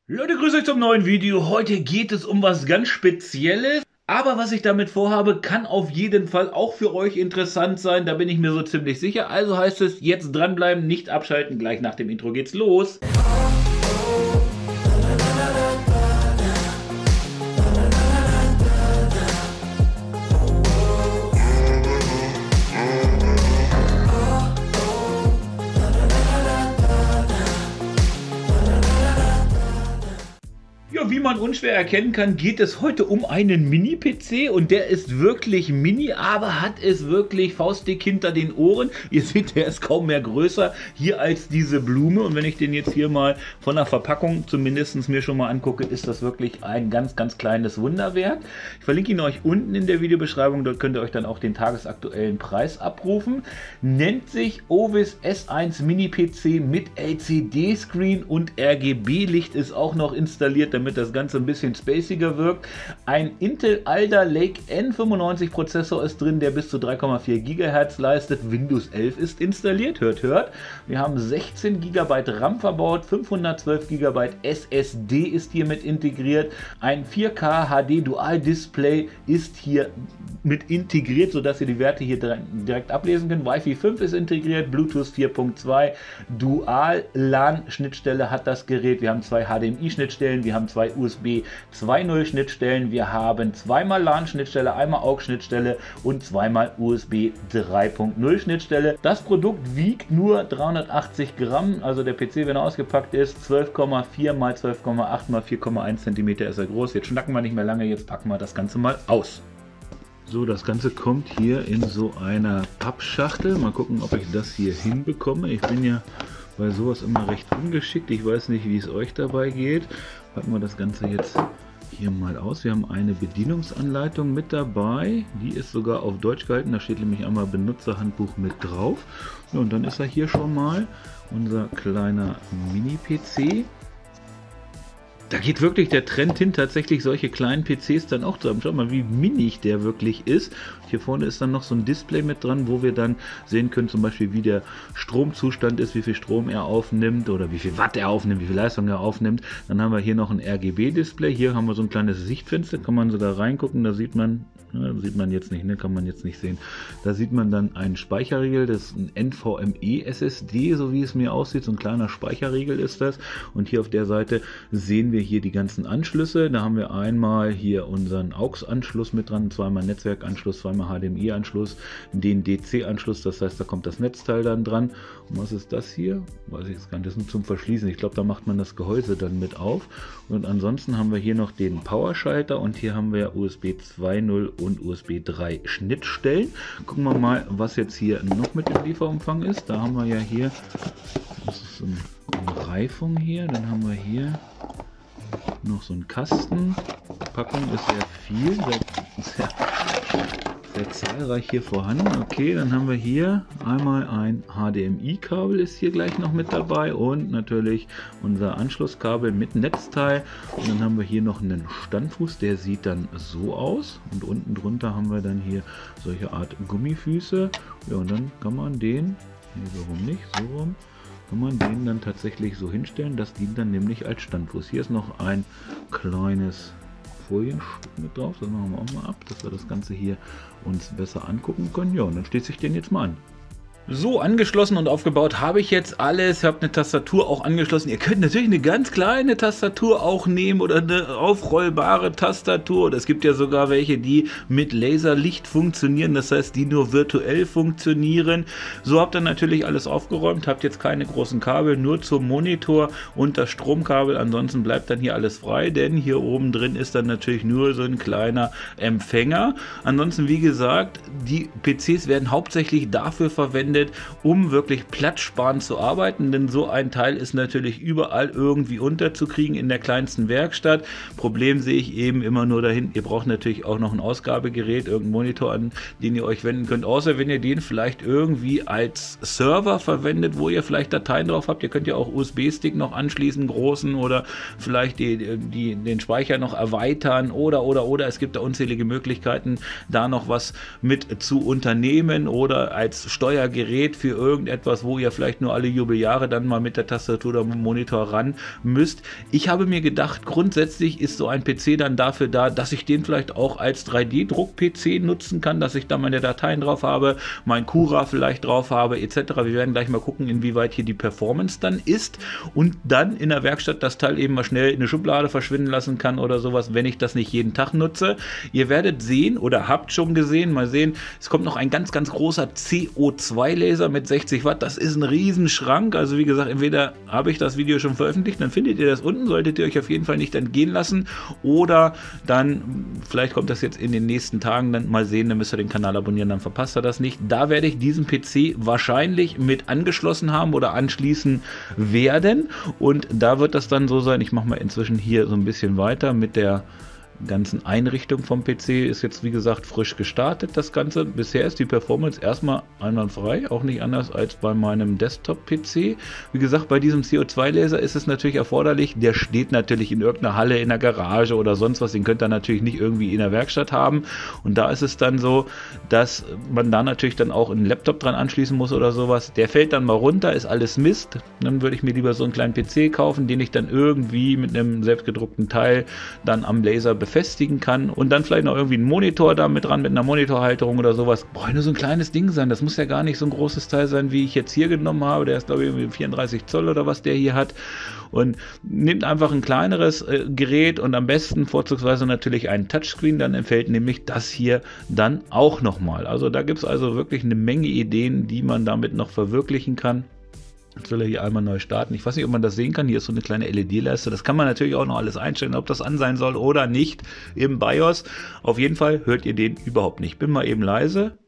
Leute, grüßt euch zum neuen Video. Heute geht es um was ganz Spezielles. Aber was ich damit vorhabe, kann auf jeden Fall auch für euch interessant sein. Da bin ich mir so ziemlich sicher. Also heißt es, jetzt dranbleiben, nicht abschalten. Gleich nach dem Intro geht's los. Ja, wie man unschwer erkennen kann, geht es heute um einen Mini-PC und der ist wirklich mini, aber hat es wirklich faustdick hinter den Ohren. Ihr seht, der ist kaum mehr größer hier als diese Blume, und wenn ich den jetzt hier mal von der Verpackung zumindest mir schon mal angucke, ist das wirklich ein ganz, ganz kleines Wunderwerk. Ich verlinke ihn euch unten in der Videobeschreibung, dort könnt ihr euch dann auch den tagesaktuellen Preis abrufen. Nennt sich Ovis S1 Mini-PC mit LCD-Screen und RGB-Licht ist auch noch installiert, damit das Ganze ein bisschen spaciger wirkt. Ein Intel Alder Lake N95 Prozessor ist drin, der bis zu 3,4 GHz leistet. Windows 11 ist installiert, hört. Wir haben 16 GB RAM verbaut, 512 GB SSD ist hier mit integriert. Ein 4K HD Dual Display ist hier mit integriert, sodass ihr die Werte hier direkt ablesen könnt. Wi-Fi 5 ist integriert, Bluetooth 4.2, Dual LAN Schnittstelle hat das Gerät. Wir haben zwei HDMI Schnittstellen, wir haben zwei USB 2.0 Schnittstellen, wir haben zweimal LAN Schnittstelle, einmal AUX Schnittstelle und zweimal USB 3.0 Schnittstelle. Das Produkt wiegt nur 380 Gramm, also der PC, wenn er ausgepackt ist, 12,4 x 12,8 x 4,1 cm ist er groß. Jetzt schnacken wir nicht mehr lange, jetzt packen wir das Ganze mal aus. So, das Ganze kommt hier in so einer Pappschachtel. Mal gucken, ob ich das hier hinbekomme. Ich bin ja bei sowas immer recht ungeschickt. Ich weiß nicht, wie es euch dabei geht. Packen wir das Ganze jetzt hier mal aus. Wir haben eine Bedienungsanleitung mit dabei. Die ist sogar auf Deutsch gehalten. Da steht nämlich einmal Benutzerhandbuch mit drauf. Ja, und dann ist er hier schon mal unser kleiner Mini-PC. Da geht wirklich der Trend hin, tatsächlich solche kleinen PCs dann auch zu haben. Schaut mal, wie mini der wirklich ist. Hier vorne ist dann noch so ein Display mit dran, wo wir dann sehen können, zum Beispiel wie der Stromzustand ist, wie viel Strom er aufnimmt oder wie viel Watt er aufnimmt, wie viel Leistung er aufnimmt. Dann haben wir hier noch ein RGB-Display. Hier haben wir so ein kleines Sichtfenster, kann man so da reingucken, da sieht man jetzt nicht, ne? Kann man jetzt nicht sehen. Da sieht man dann einen Speicherriegel, das ist ein NVMe SSD, so wie es mir aussieht. So ein kleiner Speicherriegel ist das. Und hier auf der Seite sehen wir hier die ganzen Anschlüsse. Da haben wir einmal hier unseren AUX-Anschluss mit dran, zweimal Netzwerkanschluss, zweimal HDMI-Anschluss, den DC-Anschluss, das heißt, da kommt das Netzteil dann dran. Und was ist das hier? Weiß ich jetzt gar nicht, das ist nur zum Verschließen. Ich glaube, da macht man das Gehäuse dann mit auf. Und ansonsten haben wir hier noch den Powerschalter und hier haben wir USB 2.0 und USB 3 Schnittstellen. Gucken wir mal, was jetzt hier noch mit dem Lieferumfang ist. Da haben wir ja hier, das ist so eine Reifung hier, dann haben wir hier noch so einen Kasten. Die Packung ist sehr viel, sehr zahlreich hier vorhanden. Okay, dann haben wir hier einmal ein HDMI-Kabel ist hier gleich noch mit dabei und natürlich unser Anschlusskabel mit Netzteil. Und dann haben wir hier noch einen Standfuß, der sieht dann so aus. Und unten drunter haben wir dann hier solche Art Gummifüße. Ja, und dann kann man den, warum nicht, so rum, kann man den dann tatsächlich so hinstellen. Das dient dann nämlich als Standfuß. Hier ist noch ein kleines Folienstück mit drauf. Das machen wir auch mal ab, dass wir das Ganze hier uns besser angucken können. Ja, und dann schließe ich den jetzt mal an. So, angeschlossen und aufgebaut habe ich jetzt alles. Ich habe eine Tastatur auch angeschlossen. Ihr könnt natürlich eine ganz kleine Tastatur auch nehmen oder eine aufrollbare Tastatur. Oder es gibt ja sogar welche, die mit Laserlicht funktionieren. Das heißt, die nur virtuell funktionieren. So habt ihr natürlich alles aufgeräumt. Habt jetzt keine großen Kabel, nur zum Monitor und das Stromkabel. Ansonsten bleibt dann hier alles frei, denn hier oben drin ist dann natürlich nur so ein kleiner Empfänger. Ansonsten, wie gesagt, die PCs werden hauptsächlich dafür verwendet, um wirklich platzsparend zu arbeiten, denn so ein Teil ist natürlich überall irgendwie unterzukriegen in der kleinsten Werkstatt. Problem sehe ich eben immer nur dahin, ihr braucht natürlich auch noch ein Ausgabegerät, irgendeinen Monitor, an den ihr euch wenden könnt, außer wenn ihr den vielleicht irgendwie als Server verwendet, wo ihr vielleicht Dateien drauf habt. Ihr könnt ja auch USB-Stick noch anschließen, großen, oder vielleicht den Speicher noch erweitern oder es gibt da unzählige Möglichkeiten, da noch was mit zu unternehmen oder als Steuergerät Gerät für irgendetwas, wo ihr vielleicht nur alle Jubeljahre dann mal mit der Tastatur oder mit dem Monitor ran müsst. Ich habe mir gedacht, grundsätzlich ist so ein PC dann dafür da, dass ich den vielleicht auch als 3D-Druck-PC nutzen kann, dass ich da meine Dateien drauf habe, mein Cura vielleicht drauf habe, etc. Wir werden gleich mal gucken, inwieweit hier die Performance dann ist und dann in der Werkstatt das Teil eben mal schnell in eine Schublade verschwinden lassen kann oder sowas, wenn ich das nicht jeden Tag nutze. Ihr werdet sehen oder habt schon gesehen, mal sehen, es kommt noch ein ganz, ganz großer CO2-Laser mit 60 Watt. Das ist ein Riesenschrank. Also wie gesagt, entweder habe ich das Video schon veröffentlicht, dann findet ihr das unten, solltet ihr euch auf jeden Fall nicht entgehen lassen. Oder dann, vielleicht kommt das jetzt in den nächsten Tagen, dann mal sehen, dann müsst ihr den Kanal abonnieren, dann verpasst ihr das nicht. Da werde ich diesen PC wahrscheinlich mit angeschlossen haben oder anschließen werden. Und da wird das dann so sein, ich mache mal inzwischen hier so ein bisschen weiter mit der ganzen Einrichtung vom PC. Ist jetzt wie gesagt frisch gestartet das Ganze. Bisher ist die Performance erstmal einwandfrei, auch nicht anders als bei meinem Desktop-PC. Wie gesagt, bei diesem CO2-Laser ist es natürlich erforderlich, der steht natürlich in irgendeiner Halle, in der Garage oder sonst was, den könnt ihr natürlich nicht irgendwie in der Werkstatt haben und da ist es dann so, dass man da natürlich dann auch einen Laptop dran anschließen muss oder sowas. Der fällt dann mal runter, ist alles Mist. Dann würde ich mir lieber so einen kleinen PC kaufen, den ich dann irgendwie mit einem selbstgedruckten Teil dann am Laser befestigen kann und dann vielleicht noch irgendwie einen Monitor da mit dran, mit einer Monitorhalterung oder sowas. Braucht nur so ein kleines Ding sein, das muss ja gar nicht so ein großes Teil sein, wie ich jetzt hier genommen habe, der ist glaube ich irgendwie 34 Zoll oder was der hier hat und nehmt einfach ein kleineres Gerät und am besten vorzugsweise natürlich einen Touchscreen, dann empfällt nämlich das hier dann auch nochmal. Also da gibt es also wirklich eine Menge Ideen, die man damit noch verwirklichen kann. Jetzt will er hier einmal neu starten. Ich weiß nicht, ob man das sehen kann. Hier ist so eine kleine LED-Leiste. Das kann man natürlich auch noch alles einstellen, ob das an sein soll oder nicht im BIOS. Auf jeden Fall hört ihr den überhaupt nicht. Bin mal eben leise.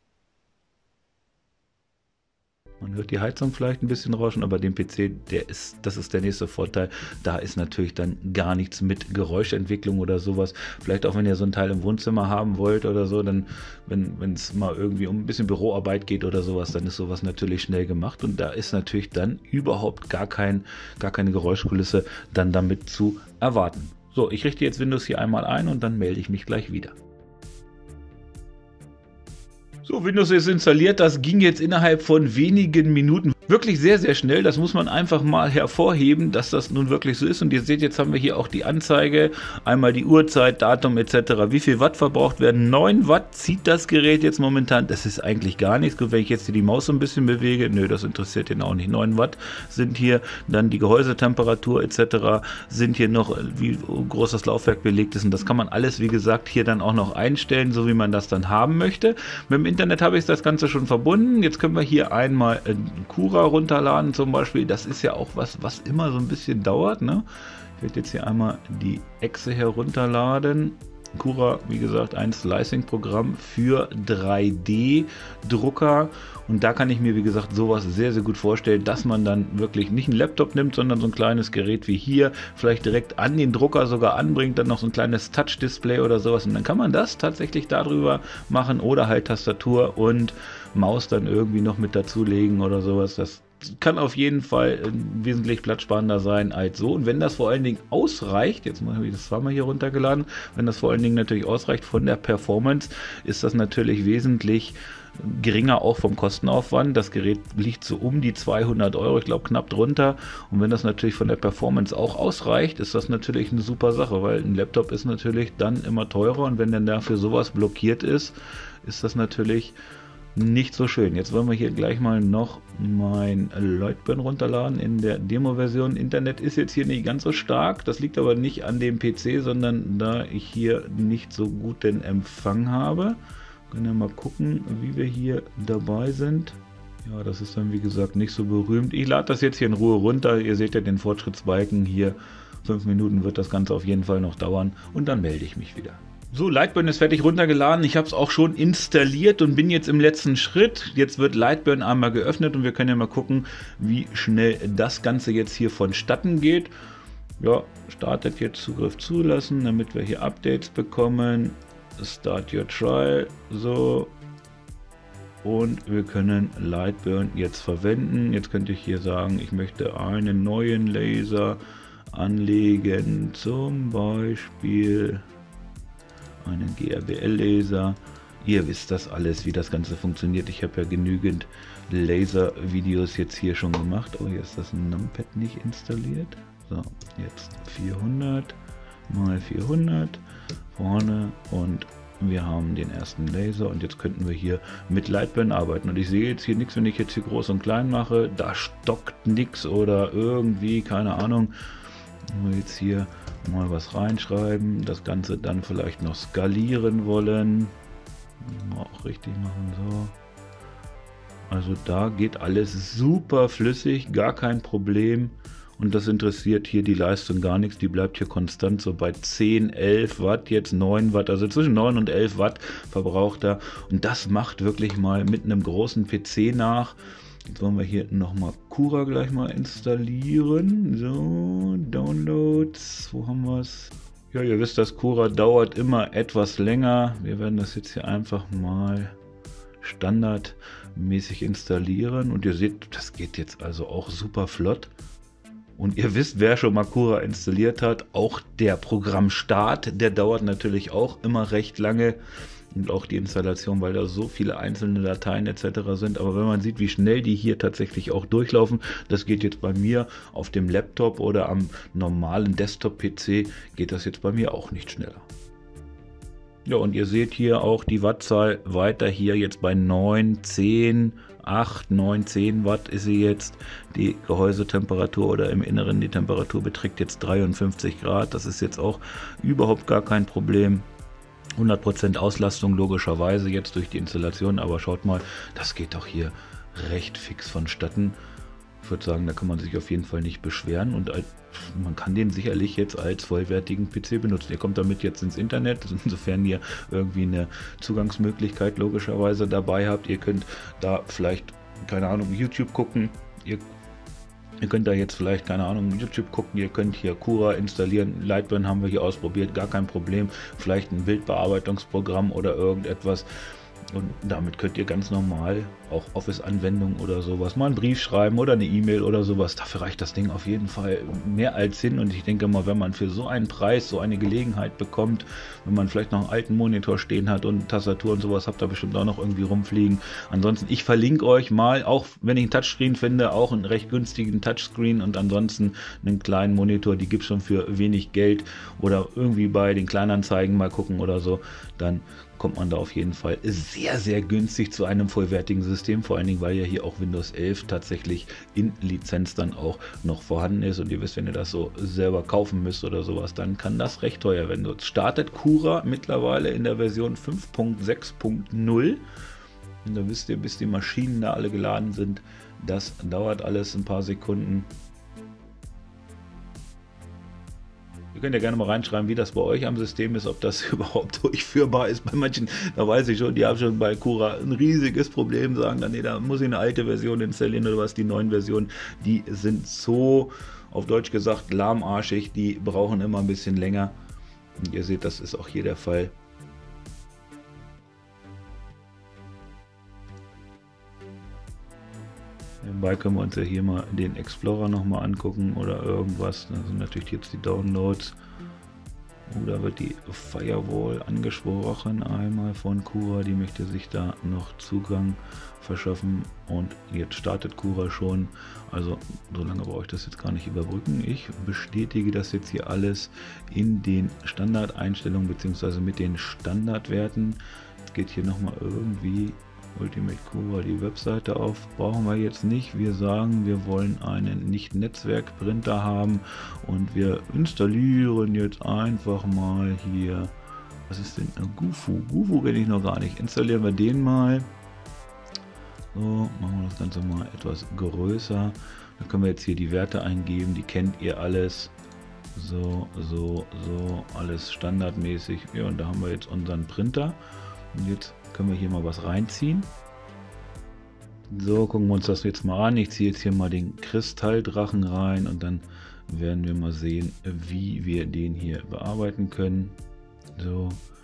Man hört die Heizung vielleicht ein bisschen rauschen, aber den PC, das ist der nächste Vorteil. Da ist natürlich dann gar nichts mit Geräuschentwicklung oder sowas. Vielleicht auch, wenn ihr so ein Teil im Wohnzimmer haben wollt oder so, dann, wenn es mal irgendwie um ein bisschen Büroarbeit geht oder sowas, dann ist sowas natürlich schnell gemacht. Und da ist natürlich dann überhaupt gar keine Geräuschkulisse dann damit zu erwarten. So, ich richte jetzt Windows hier einmal ein und dann melde ich mich gleich wieder. So, Windows ist installiert, das ging jetzt innerhalb von wenigen Minuten. Wirklich sehr, sehr schnell, das muss man einfach mal hervorheben, dass das nun wirklich so ist. Und ihr seht, jetzt haben wir hier auch die Anzeige, einmal die Uhrzeit, Datum etc., wie viel Watt verbraucht werden. 9 Watt zieht das Gerät jetzt momentan, das ist eigentlich gar nichts. Gut, wenn ich jetzt hier die Maus so ein bisschen bewege, nö, das interessiert ihn auch nicht. 9 Watt sind hier, dann die Gehäusetemperatur etc. sind hier noch, wie groß das Laufwerk belegt ist. Und das kann man alles, wie gesagt, hier dann auch noch einstellen, so wie man das dann haben möchte. Mit dem Internet habe ich das Ganze schon verbunden. Jetzt können wir hier einmal Cura runterladen zum Beispiel. Das ist ja auch was immer so ein bisschen dauert. Ne? Ich werde jetzt hier einmal die Exe herunterladen. Cura, wie gesagt, ein Slicing-Programm für 3D-Drucker. Und da kann ich mir, wie gesagt, sowas sehr, sehr gut vorstellen, dass man dann wirklich nicht einen Laptop nimmt, sondern so ein kleines Gerät wie hier, vielleicht direkt an den Drucker sogar anbringt, dann noch so ein kleines Touch-Display oder sowas. Und dann kann man das tatsächlich darüber machen oder halt Tastatur und Maus dann irgendwie noch mit dazulegen oder sowas. Das kann auf jeden Fall wesentlich platzsparender sein als so. Und wenn das vor allen Dingen ausreicht, jetzt habe ich das zweimal hier runtergeladen, wenn das vor allen Dingen natürlich ausreicht von der Performance, ist das natürlich wesentlich geringer auch vom Kostenaufwand. Das Gerät liegt so um die 200 Euro, ich glaube knapp drunter. Und wenn das natürlich von der Performance auch ausreicht, ist das natürlich eine super Sache, weil ein Laptop ist natürlich dann immer teurer und wenn dann dafür sowas blockiert ist, ist das natürlich nicht so schön. Jetzt wollen wir hier gleich mal noch mein Lightburn runterladen in der Demo-Version. Internet ist jetzt hier nicht ganz so stark. Das liegt aber nicht an dem PC, sondern da ich hier nicht so gut den Empfang habe. Können wir mal gucken, wie wir hier dabei sind. Ja, das ist dann wie gesagt nicht so berühmt. Ich lade das jetzt hier in Ruhe runter. Ihr seht ja den Fortschrittsbalken hier. 5 Minuten wird das Ganze auf jeden Fall noch dauern und dann melde ich mich wieder. So, Lightburn ist fertig runtergeladen. Ich habe es auch schon installiert und bin jetzt im letzten Schritt. Jetzt wird Lightburn einmal geöffnet und wir können ja mal gucken, wie schnell das Ganze jetzt hier vonstatten geht. Ja, startet jetzt Zugriff zulassen, damit wir hier Updates bekommen. Start your trial. So. Und wir können Lightburn jetzt verwenden. Jetzt könnte ich hier sagen, ich möchte einen neuen Laser anlegen. Zum Beispiel einen GRBL-Laser. Ihr wisst das alles, wie das Ganze funktioniert. Ich habe ja genügend Laser-Videos jetzt hier schon gemacht. Oh, hier ist das Numpad nicht installiert. So, jetzt 400 mal 400 vorne und wir haben den ersten Laser und jetzt könnten wir hier mit Lightburn arbeiten. Und ich sehe jetzt hier nichts, wenn ich jetzt hier groß und klein mache. Da stockt nichts oder irgendwie, keine Ahnung. Wenn wir jetzt hier mal was reinschreiben, das Ganze dann vielleicht noch skalieren wollen. Mal auch richtig machen, so. Also da geht alles super flüssig, gar kein Problem. Und das interessiert hier die Leistung gar nichts, die bleibt hier konstant so bei 10, 11 Watt, jetzt 9 Watt, also zwischen 9 und 11 Watt verbraucht er. Und das macht wirklich mal mit einem großen PC nach. Jetzt wollen wir hier nochmal Cura gleich mal installieren. So, Downloads, wo haben wir es? Ja, ihr wisst, das Cura dauert immer etwas länger. Wir werden das jetzt hier einfach mal standardmäßig installieren. Und ihr seht, das geht jetzt also auch super flott. Und ihr wisst, wer schon mal Cura installiert hat, auch der Programmstart, der dauert natürlich auch immer recht lange. Und auch die Installation, weil da so viele einzelne Dateien etc. sind. Aber wenn man sieht, wie schnell die hier tatsächlich auch durchlaufen, das geht jetzt bei mir auf dem Laptop oder am normalen Desktop-PC, geht das jetzt bei mir auch nicht schneller. Ja, und ihr seht hier auch die Wattzahl weiter hier jetzt bei 9, 10, 8, 9, 10 Watt ist sie jetzt. Die Gehäusetemperatur oder im Inneren die Temperatur beträgt jetzt 53 Grad. Das ist jetzt auch überhaupt gar kein Problem. 100% Auslastung logischerweise jetzt durch die Installation, aber schaut mal, das geht doch hier recht fix vonstatten. Ich würde sagen, da kann man sich auf jeden Fall nicht beschweren und man kann den sicherlich jetzt als vollwertigen PC benutzen. Ihr kommt damit jetzt ins Internet, insofern ihr irgendwie eine Zugangsmöglichkeit logischerweise dabei habt. Ihr könnt da vielleicht, keine Ahnung, YouTube gucken. Ihr könnt da jetzt vielleicht, keine Ahnung, YouTube gucken, ihr könnt hier Cura installieren, Lightburn haben wir hier ausprobiert, gar kein Problem. Vielleicht ein Bildbearbeitungsprogramm oder irgendetwas. Und damit könnt ihr ganz normal auch Office-Anwendungen oder sowas, mal einen Brief schreiben oder eine E-Mail oder sowas. Dafür reicht das Ding auf jeden Fall mehr als hin. Und ich denke mal, wenn man für so einen Preis so eine Gelegenheit bekommt, wenn man vielleicht noch einen alten Monitor stehen hat und Tastatur und sowas, habt ihr bestimmt auch noch irgendwie rumfliegen. Ansonsten, ich verlinke euch mal, auch wenn ich einen Touchscreen finde, auch einen recht günstigen Touchscreen und ansonsten einen kleinen Monitor, die gibt es schon für wenig Geld oder irgendwie bei den Kleinanzeigen mal gucken oder so, dann kommt man da auf jeden Fall sehr, sehr günstig zu einem vollwertigen System, vor allen Dingen, weil ja hier auch Windows 11 tatsächlich in Lizenz dann auch noch vorhanden ist und ihr wisst, wenn ihr das so selber kaufen müsst oder sowas, dann kann das recht teuer werden. Dort startet Cura mittlerweile in der Version 5.6.0 und da wisst ihr, bis die Maschinen da alle geladen sind, das dauert alles ein paar Sekunden. Ihr könnt ja gerne mal reinschreiben, wie das bei euch am System ist, ob das überhaupt durchführbar ist. Bei manchen, da weiß ich schon, die haben schon bei Cura ein riesiges Problem, sagen dann, nee, da muss ich eine alte Version installieren oder was. Die neuen Versionen, die sind so, auf Deutsch gesagt, lahmarschig, die brauchen immer ein bisschen länger. Und ihr seht, das ist auch hier der Fall. Nebenbei können wir uns ja hier mal den Explorer nochmal angucken oder irgendwas. Das sind natürlich jetzt die Downloads. Da wird die Firewall angesprochen einmal von Cura. Die möchte sich da noch Zugang verschaffen. Und jetzt startet Cura schon. Also so lange brauche ich das jetzt gar nicht überbrücken. Ich bestätige das jetzt hier alles in den Standardeinstellungen bzw. mit den Standardwerten. Jetzt geht hier nochmal irgendwie Ultimate Cura die Webseite auf, brauchen wir jetzt nicht. Wir sagen, wir wollen einen Nicht-Netzwerk-Printer haben und wir installieren jetzt einfach mal hier, was ist denn Gufu? Gufu kenne ich noch gar nicht. Installieren wir den mal. So, machen wir das Ganze mal etwas größer. Dann können wir jetzt hier die Werte eingeben, die kennt ihr alles. So, alles standardmäßig. Ja, und da haben wir jetzt unseren Printer. Und jetzt können wir hier mal was reinziehen. So, gucken wir uns das jetzt mal an. Ich ziehe jetzt hier mal den Kristalldrachen rein und dann werden wir mal sehen, wie wir den hier bearbeiten können. So.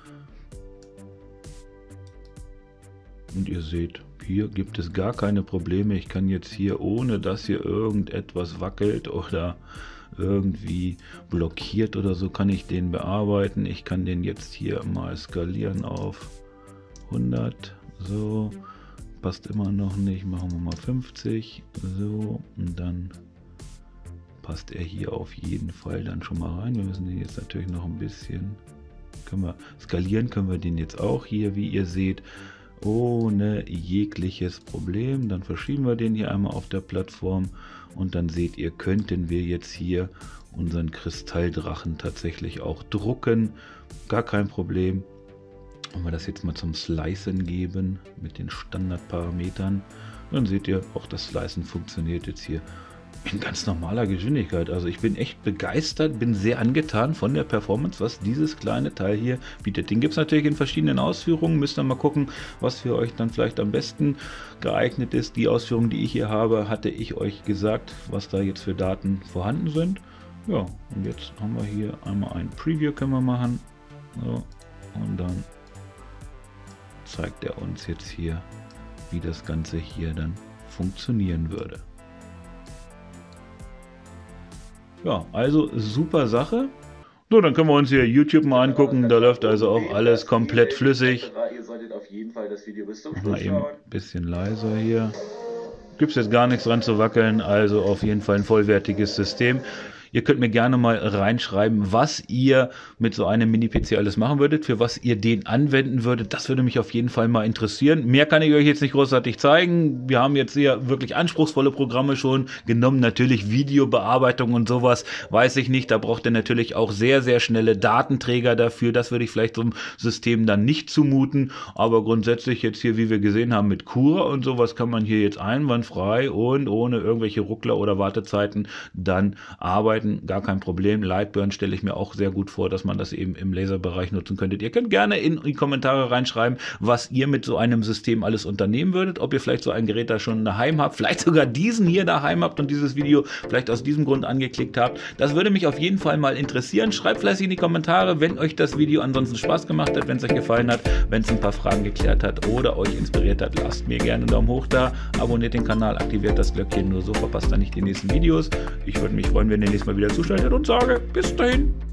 Und ihr seht, hier gibt es gar keine Probleme. Ich kann jetzt hier, ohne dass hier irgendetwas wackelt oder irgendwie blockiert oder so, kann ich den bearbeiten. Ich kann den jetzt hier mal skalieren auf 100, so, passt immer noch nicht. Machen wir mal 50. So, und dann passt er hier auf jeden Fall dann schon mal rein. Wir müssen den jetzt natürlich noch ein bisschen, können wir skalieren, können wir den jetzt auch hier, wie ihr seht, ohne jegliches Problem. Dann verschieben wir den hier einmal auf der Plattform und dann seht ihr, könnten wir jetzt hier unseren Kristalldrachen tatsächlich auch drucken. Gar kein Problem. Wenn wir das jetzt mal zum Slicen geben mit den Standardparametern, dann seht ihr, auch das Slicen funktioniert jetzt hier in ganz normaler Geschwindigkeit. Also ich bin echt begeistert, bin sehr angetan von der Performance, was dieses kleine Teil hier bietet. Den gibt es natürlich in verschiedenen Ausführungen. Müsst ihr mal gucken, was für euch dann vielleicht am besten geeignet ist. Die Ausführung, die ich hier habe, hatte ich euch gesagt, was da jetzt für Daten vorhanden sind. Ja, und jetzt haben wir hier einmal ein Preview, können wir machen. So, und dann zeigt er uns jetzt hier, wie das Ganze hier dann funktionieren würde. Ja, also super Sache. So, dann können wir uns hier YouTube mal angucken. Da läuft also auch alles komplett flüssig. Ihr solltet auf jeden Fall das Video bis zum Schluss Mal eben schauen. ein bisschen leiser hier. Gibt es jetzt gar nichts dran zu wackeln, also auf jeden Fall ein vollwertiges System. Ihr könnt mir gerne mal reinschreiben, was ihr mit so einem Mini-PC alles machen würdet, für was ihr den anwenden würdet. Das würde mich auf jeden Fall mal interessieren. Mehr kann ich euch jetzt nicht großartig zeigen. Wir haben jetzt hier wirklich anspruchsvolle Programme schon genommen. Natürlich Videobearbeitung und sowas, weiß ich nicht. Da braucht ihr natürlich auch sehr, sehr schnelle Datenträger dafür. Das würde ich vielleicht so einem System dann nicht zumuten. Aber grundsätzlich jetzt hier, wie wir gesehen haben, mit Cura und sowas kann man hier jetzt einwandfrei und ohne irgendwelche Ruckler oder Wartezeiten dann arbeiten. Gar kein Problem. Lightburn stelle ich mir auch sehr gut vor, dass man das eben im Laserbereich nutzen könntet. Ihr könnt gerne in die Kommentare reinschreiben, was ihr mit so einem System alles unternehmen würdet. Ob ihr vielleicht so ein Gerät da schon daheim habt, vielleicht sogar diesen hier daheim habt und dieses Video vielleicht aus diesem Grund angeklickt habt. Das würde mich auf jeden Fall mal interessieren. Schreibt fleißig in die Kommentare, wenn euch das Video ansonsten Spaß gemacht hat, wenn es euch gefallen hat, wenn es ein paar Fragen geklärt hat oder euch inspiriert hat. Lasst mir gerne einen Daumen hoch da, abonniert den Kanal, aktiviert das Glöckchen, nur so verpasst ihr nicht die nächsten Videos. Ich würde mich freuen, wenn ihr nächstes Mal wieder zuschaltet und sage bis dahin.